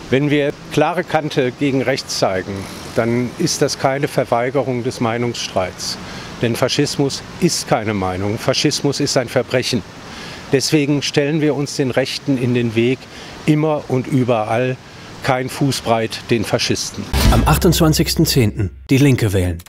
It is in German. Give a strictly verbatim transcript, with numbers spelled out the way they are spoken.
Wenn wir klare Kante gegen rechts zeigen, dann ist das keine Verweigerung des Meinungsstreits. Denn Faschismus ist keine Meinung, Faschismus ist ein Verbrechen. Deswegen stellen wir uns den Rechten in den Weg, immer und überall, kein Fußbreit den Faschisten. Am achtundzwanzigsten zehnten die Linke wählen.